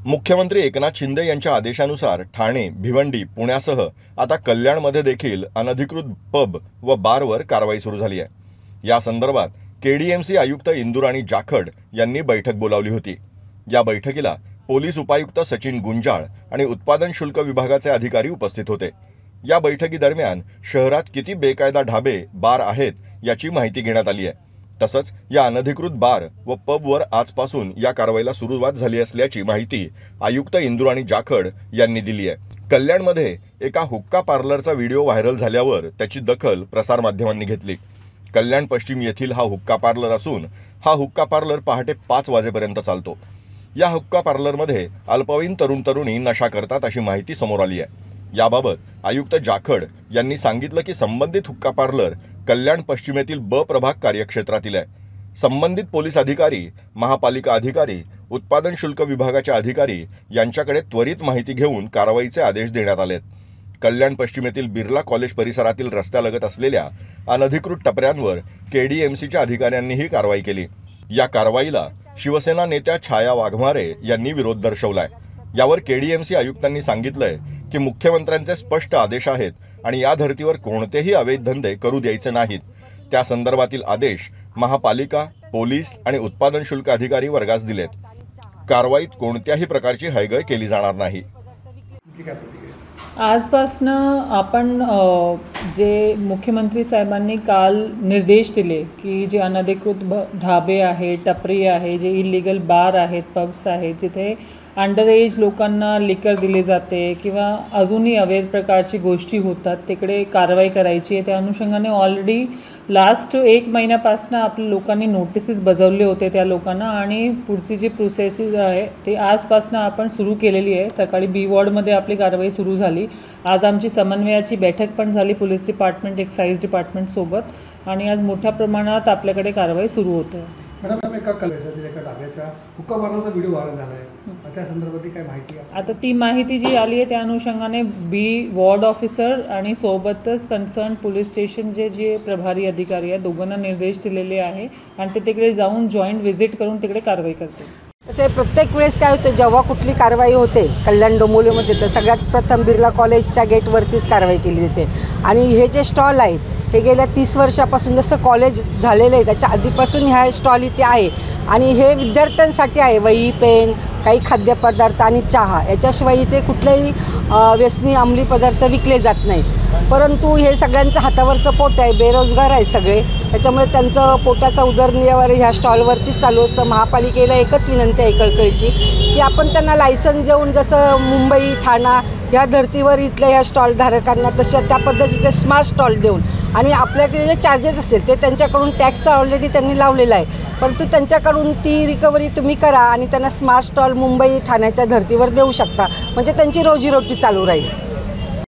मुख्यमंत्री एकनाथ शिंदे यांच्या आदेशानुसार ठाणे, भिवंडी, पुण्यासह आता कल्याणमध्ये देखील अनधिकृत पब व बारवर कारवाई सुरू झाली आहे। या संदर्भात केडीएमसी आयुक्त इंदुराणी जाखड यांनी बैठक बोलावली होती। या बैठकीला पोलीस उपायुक्त सचिन गुंजाळ आणि उत्पादन शुल्क विभागाचे अधिकारी उपस्थित होते। या बैठकीदरम्यान शहरात किती बेकायदा ढाबे, बार आहेत याची माहिती घेण्यात आली आहे। तसंच या अनधिकृत बार व पबवर आजपासून या कारवाईला सुरुवात झाली असल्याची माहिती आयुक्त इंदुराणी जाखड यांनी दिली आहे। कल्याणमध्ये एका हुक्का पार्लरचा व्हिडिओ व्हायरल झाल्यावर त्याची दखल प्रसारमाध्यमांनी घेतली। कल्याण पश्चिम येथील हा हुक्का पार्लर असून हा हुक्का पार्लर पहाटे 5 वाजेपर्यंत चालतो। या हुक्का पार्लरमध्ये अल्पवयीन तरुण-तरुणी नशा करतात अशी माहिती समोर आली आहे। याबाबत आयुक्त जाखड यांनी सांगितलं की संबंधित हुक्का पार्लर कल्याण पश्चिमेतील ब प्रभाग कार्यक्षेत्रातील आहे। संबंधित पोलीस अधिकारी, महापालिका अधिकारी, उत्पादन शुल्क विभागाचे अधिकारी यांच्याकडे त्वरित माहिती घेऊन कारवाईचे आदेश देण्यात आलेत। कल्याण पश्चिमेतील बिर्ला कॉलेज परिसरातील रस्त्यालगत असलेल्या अनधिकृत टपऱ्यांवर केडीएमसीच्या अधिकाऱ्यांनीही कारवाई केली। या कारवाईला शिवसेना नेत्या छाया वाघमारे यांनी विरोध दर्शवलाय। यावर केडीएमसी आयुक्तांनी सांगितलंय की मुख्यमंत्र्यांचे स्पष्ट आदेश आहेत आणि या धर्तीवर कोणतेही अवैध धंदे करू द्यायचे नाहीत। त्या संदर्भातील आदेश महापालिका, पोलीस आणि उत्पादन शुल्क अधिकारी वर्गास दिलेत। कारवाईत कोणत्याही प्रकारची हयगय केली जाणार नाही। आजपासून आपण जे मुख्यमंत्री साहेबांनी काल निर्देश दिले की जे अनधिकृत ढाबे आहे, टपरी आहे, जे इलिगल बार आहेत, पब्स आहेत, जिथे अंडर एज लोकांना लिकर दिले जाते किंवा अजूनही अवैध प्रकारची गोष्टी होतात, तिकडे कारवाई करायची आहे। त्या अनुषंगाने ऑलरेडी लास्ट 1 महिन्यापासून आपल्या लोकांनी नोटिसेस बजावले होते त्या लोकांना आणि पुढची जी प्रोसेसेस आहे ते आजपासून आपण सुरू केलेली आहे। सकाळी बी वॉर्डमध्ये आपली कारवाई सुरू झाली। आज आमची समन्वयाची बैठक पण झाली पोलीस डिपार्टमेंट, एक्साइज डिपार्टमेंट सोबत आणि आज मोठ्या प्रमाणात आपल्याकडे कारवाई सुरू होते। मॅडम, एका ढाब्याच्या हुक्का पार्लरचा व्हिडिओ व्हायरल झाला आहे, त्या संदर्भातली काय माहिती आहे? आता ती माहिती जी आली आहे त्या अनुषंगाने बी वॉर्ड ऑफिसर आणि सोबतच कन्सर्न पोलीस स्टेशन जे प्रभारी अधिकारी आहेत दोघांना निर्देश दिलेले आहे आणि ते तिकडे जाऊन जॉईंट व्हिजिट करून तिकडे कारवाई करते। तसे प्रत्येक वेळेस काय होतं, जेव्हा कुठली कारवाई होते कल्याण डोंबिवलीमध्ये तर सगळ्यात प्रथम बिर्ला कॉलेजच्या गेटवरतीच कारवाई केली जाते आणि हे जे स्टॉल आहेत हे गेल्या 30 वर्षापासून जसं कॉलेज झालेलं आहे त्याच्या आधीपासून ह्या स्टॉल इथे आहे आणि हे विद्यार्थ्यांसाठी आहे। वही, पेन, काही खाद्यपदार्थ आणि चहा याच्याशिवाय इथे कुठलेही व्यसनी अंमली पदार्थ विकले जात नाही। परंतु हे सगळ्यांचं हातावरचं पोट आहे, बेरोजगार आहे सगळे, त्याच्यामुळे त्यांचं पोटाचा उदरनिर्वाह ह्या स्टॉलवरतीच चालू असतं। महापालिकेला एकच विनंती आहे कळकळीची की आपण त्यांना लायसन्स देऊन जसं मुंबई, ठाणा या धर्तीवर इथल्या ह्या स्टॉलधारकांना तशा त्या पद्धतीचे स्मार्ट स्टॉल देऊन आणि आपल्याकडे जे चार्जेस असतील ते त्यांच्याकडून टॅक्स तर ऑलरेडी त्यांनी लावलेला आहे, परंतु त्यांच्याकडून ती रिकव्हरी तुम्ही करा आणि त्यांना स्मार्ट स्टॉल मुंबई, ठाण्याच्या धर्तीवर देऊ शकता, म्हणजे त्यांची रोजीरोटी चालू राहील।